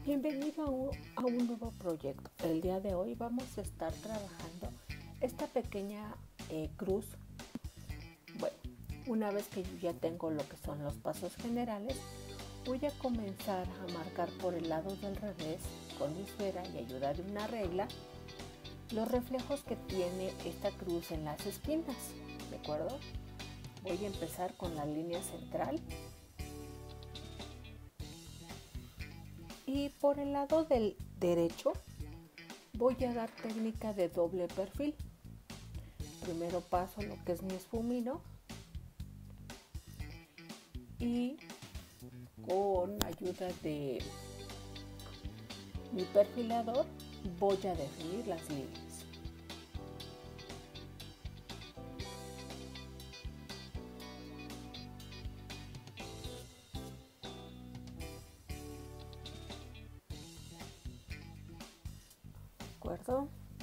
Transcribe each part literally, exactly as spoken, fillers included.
Bienvenido a un, a un nuevo proyecto. El día de hoy vamos a estar trabajando esta pequeña eh, cruz. Bueno, una vez que yo ya tengo lo que son los pasos generales, voy a comenzar a marcar por el lado del revés con mi esfera y ayuda de una regla los reflejos que tiene esta cruz en las esquinas, ¿de acuerdo? Voy a empezar con la línea central. Y por el lado del derecho voy a dar técnica de doble perfil. Primero paso lo que es mi esfumino y con ayuda de mi perfilador voy a definir las líneas. ¿De acuerdo?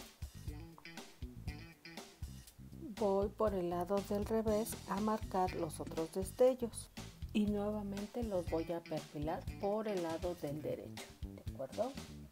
Voy por el lado del revés a marcar los otros destellos y nuevamente los voy a perfilar por el lado del derecho, ¿de acuerdo?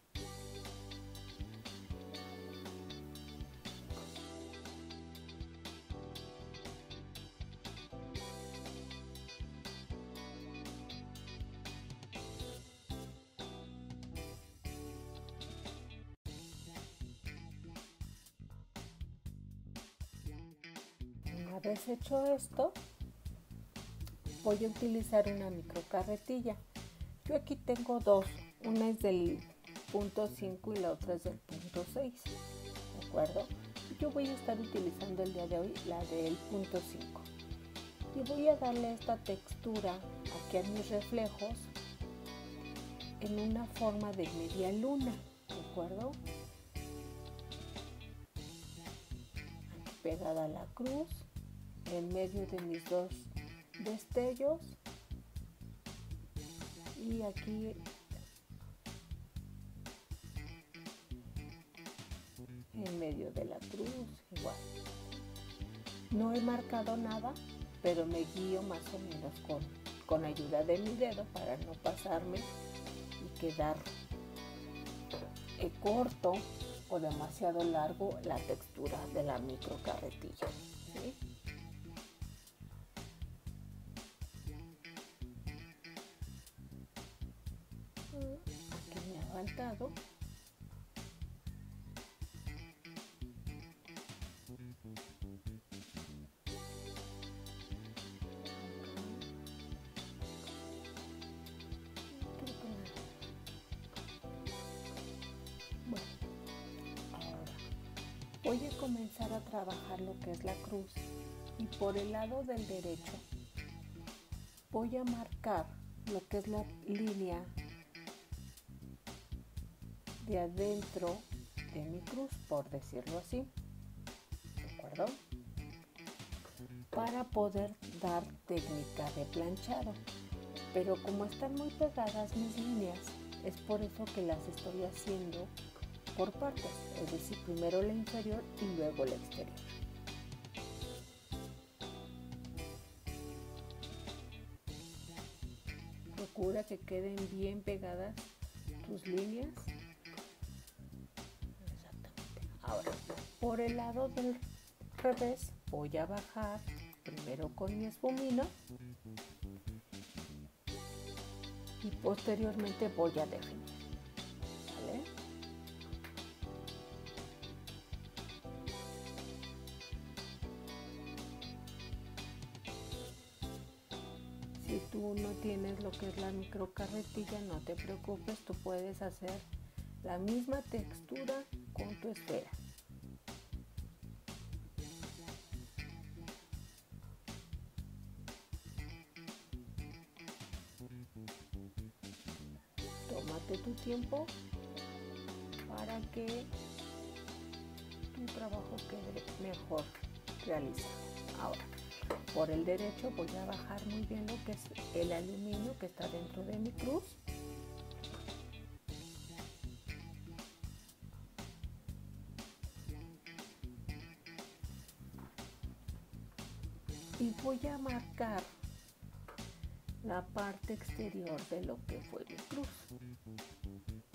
Una vez hecho esto, voy a utilizar una microcarretilla. Yo aquí tengo dos, una es del punto cinco y la otra es del punto seis, ¿de acuerdo? Yo voy a estar utilizando el día de hoy la del punto cinco y voy a darle esta textura aquí a mis reflejos en una forma de media luna, ¿de acuerdo? Aquí pegada a la cruz, en medio de mis dos destellos y aquí en medio de la cruz igual. No he marcado nada, pero me guío más o menos con, con ayuda de mi dedo para no pasarme y quedar eh, corto o demasiado largo la textura de la microcarretilla, ¿sí? Aquí me ha faltado. Bueno, ahora voy a comenzar a trabajar lo que es la cruz y por el lado del derecho voy a marcar lo que es la línea de adentro de mi cruz, por decirlo así, ¿de acuerdo? Para poder dar técnica de planchado, pero como están muy pegadas mis líneas, es por eso que las estoy haciendo por partes, es decir, primero la inferior y luego la exterior. Procura que queden bien pegadas tus líneas. Exactamente. Ahora, por el lado del revés voy a bajar primero con mi esfumino y posteriormente voy a definir, ¿vale? Si tú no tienes lo que es la microcarretilla, no te preocupes, tú puedes hacer la misma textura con tu esfera. Tómate tu tiempo para que tu trabajo quede mejor realizado. Ahora, por el derecho voy a bajar muy bien lo que es el aluminio que está dentro de mi cruz. Y voy a marcar la parte exterior de lo que fue mi cruz.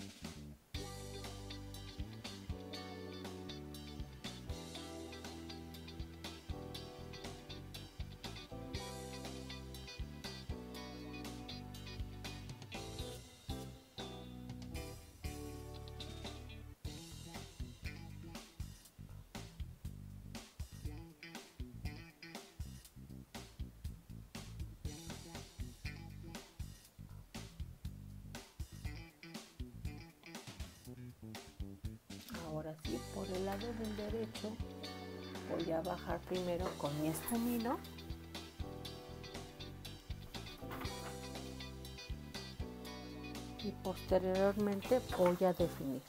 ¿sí? Por el lado del derecho voy a bajar primero con mi esfumino. Y posteriormente voy a definir.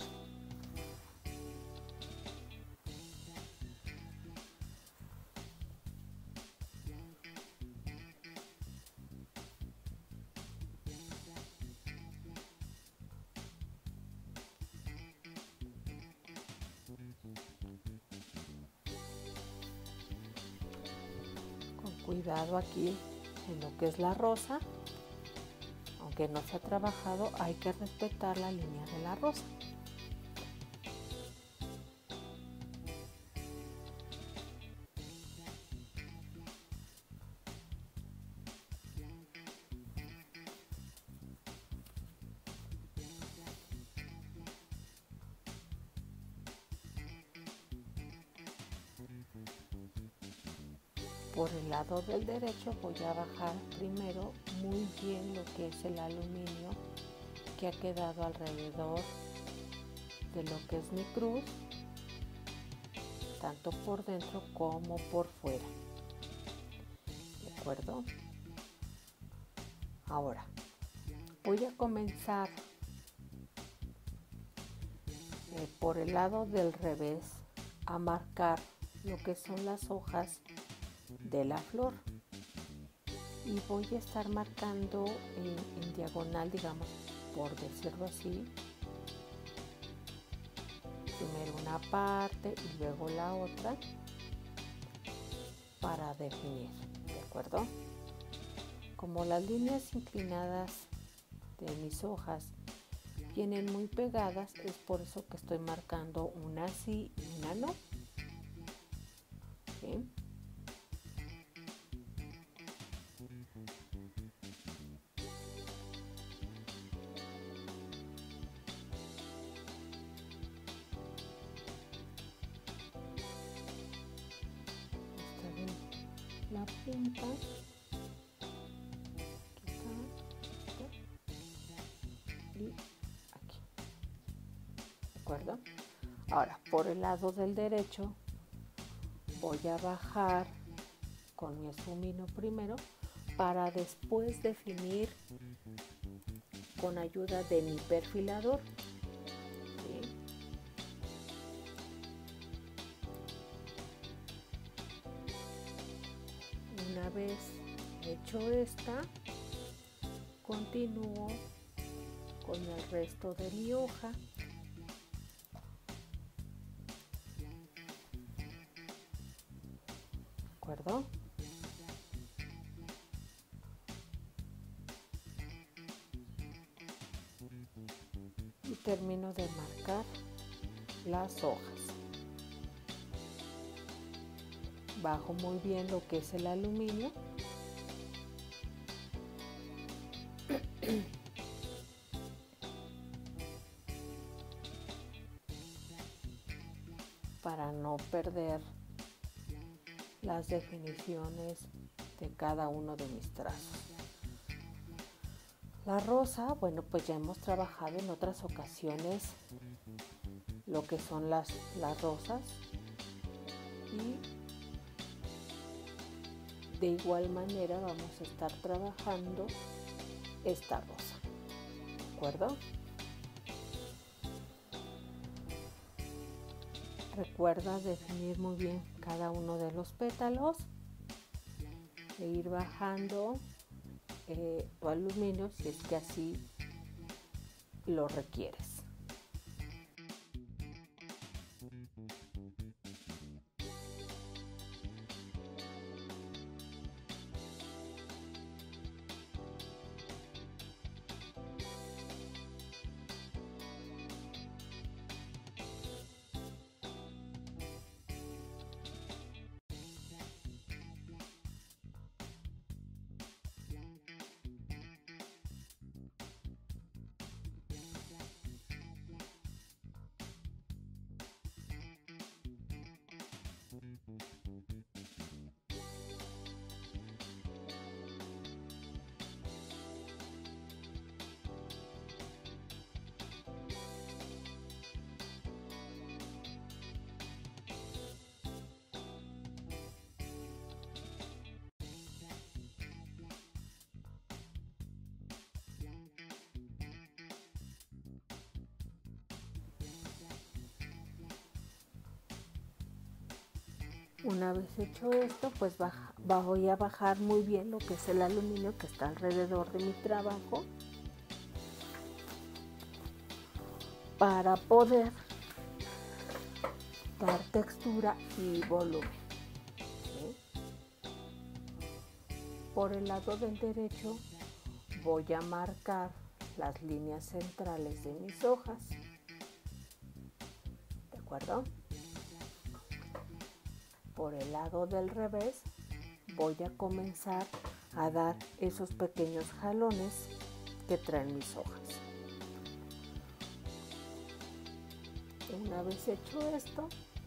Con cuidado aquí en lo que es la rosa. Aunque no se ha trabajado, hay que respetar la línea de la rosa. Por el lado del derecho voy a bajar primero muy bien lo que es el aluminio que ha quedado alrededor de lo que es mi cruz, tanto por dentro como por fuera. ¿De acuerdo? Ahora voy a comenzar eh, por el lado del revés a marcar lo que son las hojas de la flor y voy a estar marcando en, en diagonal, digamos, por decirlo así, primero una parte y luego la otra para definir, ¿de acuerdo? Como las líneas inclinadas de mis hojas vienen muy pegadas, es por eso que estoy marcando una sí y una no. ¿Sí? La punta y aquí, ¿de acuerdo? Ahora por el lado del derecho voy a bajar con mi esfumino primero para después definir con ayuda de mi perfilador. ¿Sí? Una vez hecho esta, continúo con el resto de mi hoja. ¿De acuerdo? Y termino de marcar las hojas. Bajo muy bien lo que es el aluminio. Para no perder las definiciones de cada uno de mis trazos. La rosa, bueno, pues ya hemos trabajado en otras ocasiones lo que son las, las rosas y de igual manera vamos a estar trabajando esta rosa, ¿de acuerdo? Recuerda definir muy bien cada uno de los pétalos e ir bajando eh, tu aluminio si es que así lo requieres. Una vez hecho esto, pues baja, voy a bajar muy bien lo que es el aluminio que está alrededor de mi trabajo para poder dar textura y volumen. ¿Sí? Por el lado del derecho voy a marcar las líneas centrales de mis hojas. ¿De acuerdo? Por el lado del revés voy a comenzar a dar esos pequeños jalones que traen mis hojas. Una vez hecho esto,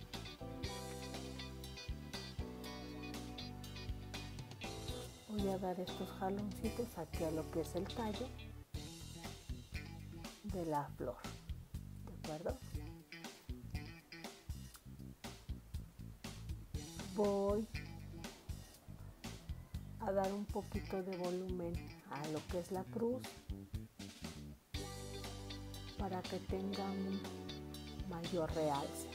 voy a dar estos jaloncitos aquí a lo que es el tallo de la flor. ¿De acuerdo? Voy a dar un poquito de volumen a lo que es la cruz para que tenga un mayor realce.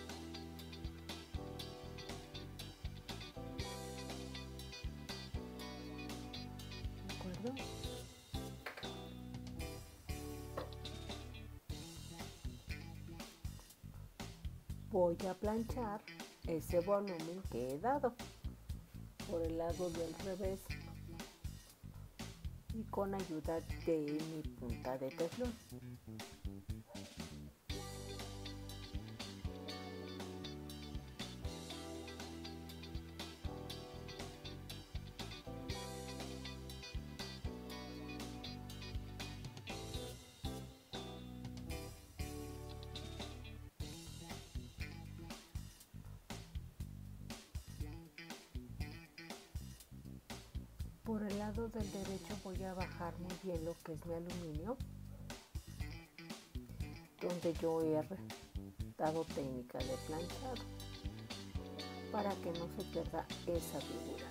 ¿De acuerdo? Voy a planchar ese volumen que he dado por el lado del revés y con ayuda de mi punta de teflón. Por el lado del derecho voy a bajar muy bien lo que es mi aluminio, donde yo he dado técnica de planchado para que no se pierda esa figura.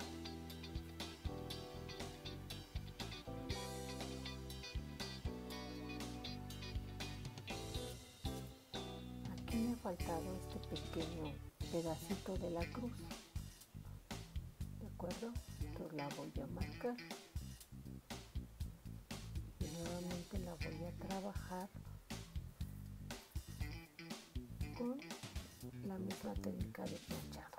Aquí me ha faltado este pequeño pedacito de la cruz. ¿De acuerdo? Entonces la voy a marcar y nuevamente la voy a trabajar con la misma técnica de planchado.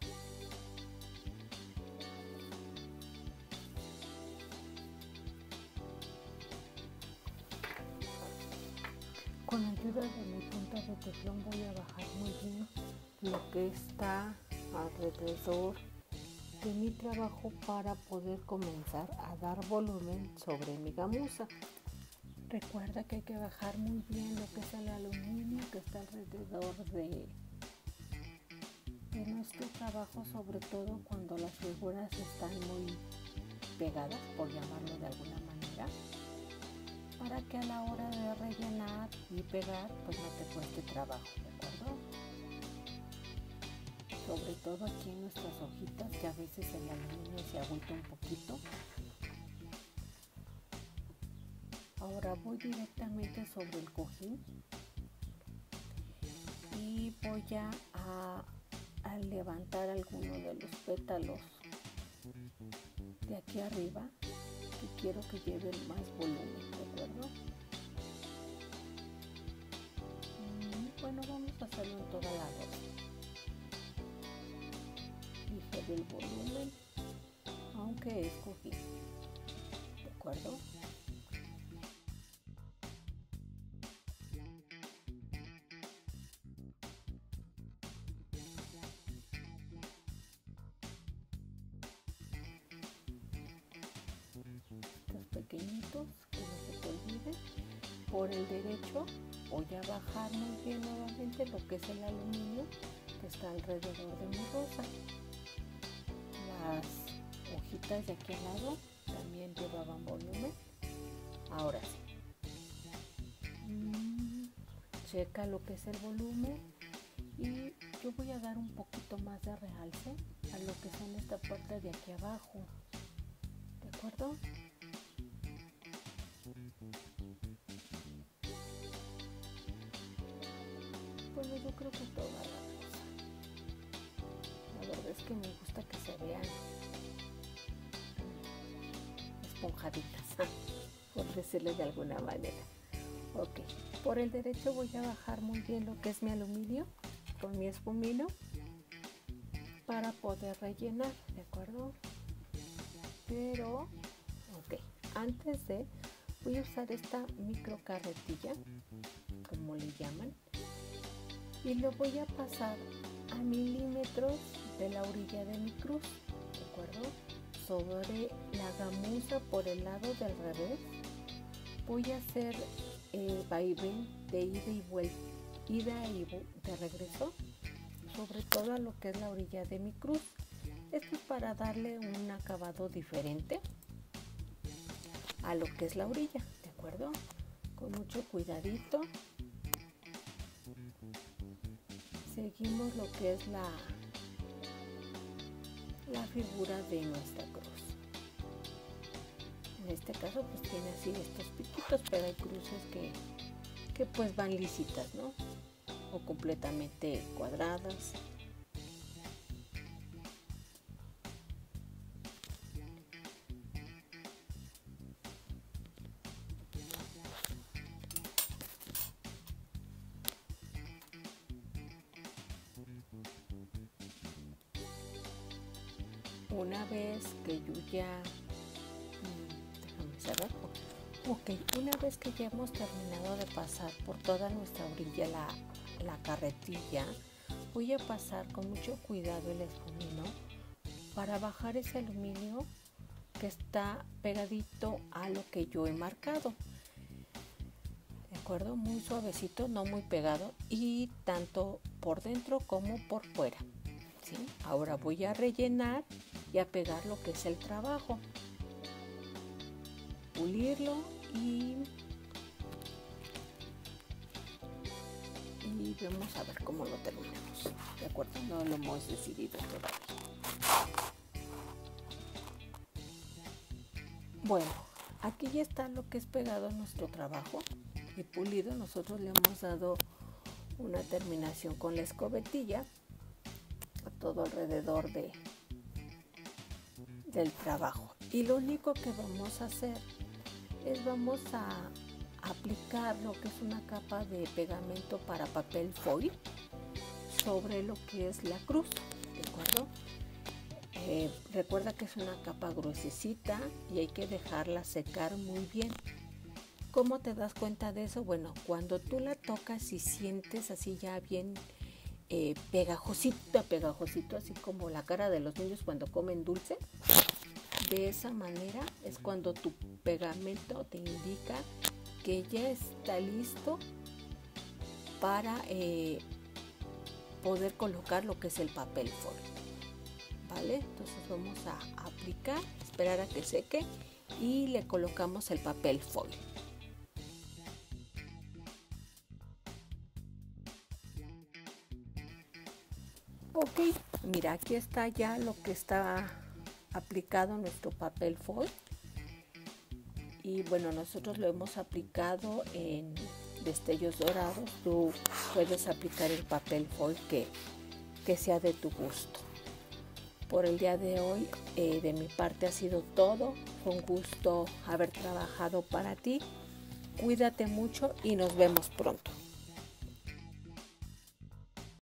Con ayuda de mi punta de teflón voy a bajar muy bien lo que está alrededor de mi trabajo para poder comenzar a dar volumen sobre mi gamuza. Recuerda que hay que bajar muy bien lo que es el aluminio que está alrededor de, de nuestro trabajo, sobre todo cuando las figuras están muy pegadas, por llamarlo de alguna manera, para que a la hora de rellenar y pegar pues no te cueste trabajo, ¿de acuerdo? Sobre todo aquí en nuestras hojitas, que a veces el aluminio se agüita un poquito. Ahora voy directamente sobre el cojín y voy a, a, a levantar alguno de los pétalos de aquí arriba que quiero que lleven más volumen, ¿de acuerdo? Y bueno, vamos a hacerlo en toda la rosa. Ligero el volumen, aunque es cojín, ¿de acuerdo? Estos pequeñitos, que no se te olvide. Por el derecho voy a bajar muy bien nuevamente lo que es el aluminio que está alrededor de mi rosa. Las hojitas de aquí al lado también llevaban volumen. Ahora sí, mm, checa lo que es el volumen y yo voy a dar un poquito más de realce a lo que son esta parte de aquí abajo, ¿de acuerdo? Bueno, yo creo que toda la rosa, la verdad es es que me gusta que se vean esponjaditas, por decirle de alguna manera. Ok, por el derecho voy a bajar muy bien lo que es mi aluminio con mi espumino para poder rellenar, ¿de acuerdo? Pero, ok, antes de, voy a usar esta micro carretilla, como le llaman, y lo voy a pasar a milímetros de la orilla de mi cruz, ¿de acuerdo? Sobre la gamuza por el lado del revés voy a hacer eh, vaivén de ida y vuelta, ida y de regreso, sobre todo a lo que es la orilla de mi cruz. Esto es para darle un acabado diferente a lo que es la orilla, ¿de acuerdo? Con mucho cuidadito. Seguimos lo que es la, la figura de nuestra cruz. En este caso pues tiene así estos piquitos, pero hay cruces que, que pues van lisitas, ¿no? O completamente cuadradas. Una vez que yo ya, déjame cerrar, ok, una vez que ya hemos terminado de pasar por toda nuestra orilla la, la carretilla, voy a pasar con mucho cuidado el espumino para bajar ese aluminio que está pegadito a lo que yo he marcado, ¿de acuerdo? Muy suavecito, no muy pegado, y tanto por dentro como por fuera, ¿sí? Ahora voy a rellenar y a pegar lo que es el trabajo, pulirlo y, y vamos a ver cómo lo terminamos, ¿de acuerdo? No lo hemos decidido todavía. Bueno, aquí ya está lo que es pegado a nuestro trabajo y pulido. Nosotros le hemos dado una terminación con la escobetilla a todo alrededor de del trabajo, y lo único que vamos a hacer es vamos a aplicar lo que es una capa de pegamento para papel foil sobre lo que es la cruz, ¿de acuerdo? Eh, recuerda que es una capa gruesecita y hay que dejarla secar muy bien. ¿Cómo te das cuenta de eso? Bueno, cuando tú la tocas y sientes así ya bien eh, pegajosito, pegajosito, así como la cara de los niños cuando comen dulce. De esa manera es cuando tu pegamento te indica que ya está listo para eh, poder colocar lo que es el papel foil, ¿vale? Entonces vamos a aplicar, esperar a que seque y le colocamos el papel foil. Ok, mira, aquí está ya lo que está aplicado nuestro papel foil, y bueno, nosotros lo hemos aplicado en destellos dorados. Tú puedes aplicar el papel foil que, que sea de tu gusto. Por el día de hoy, eh, de mi parte ha sido todo. Fue un gusto haber trabajado para ti. Cuídate mucho y nos vemos pronto.